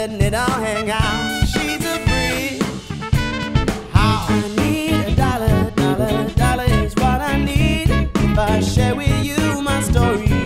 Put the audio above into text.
letting it all hang out. She's a freak. How I need a dollar, dollar, dollar is what I need. If I share with you my story.